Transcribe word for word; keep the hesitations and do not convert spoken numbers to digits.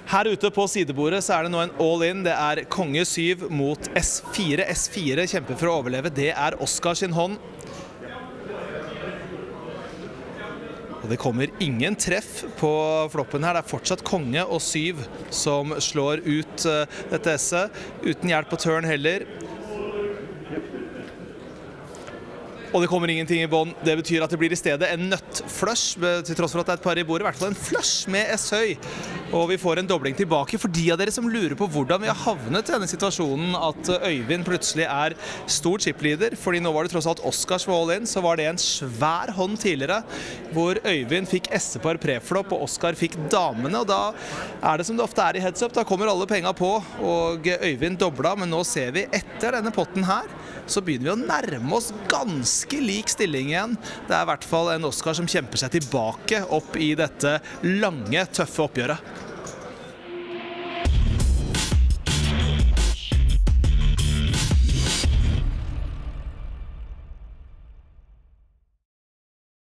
Her ute på sidebordet så er det nå en all-in. Det er konge syv mot S fire. S fire kjemper for å overleve. Det er Oscar sin hånd. Og det kommer ingen treff på floppen her. Det er fortsatt konge og syv som slår ut dette S-et. Uten hjelp på turn heller. Og det kommer ingenting i bånd. Det betyr at det blir i stedet en nøtt-flush, til tross for at det er et par i bordet, i hvert fall en flush med S-høy. Og vi får en dobling tilbake for de av dere som lurer på hvordan vi har havnet i denne situasjonen at Øyvind plutselig er stor chipleader, fordi nå var det tross alt Oscars for all in, så var det en svær hånd tidligere, hvor Øyvind fikk S-par preflop og Oscar fikk damene, og da er det som det ofte er i heads up, da kommer alle penga på, og Øyvind dobla, men nå ser vi etter denne potten her, så begynner vi å nærme oss ganske lik stilling igjen. Det er i hvert fall en Oscar som kjemper seg tilbake opp i dette lange, tøffe oppgjøret.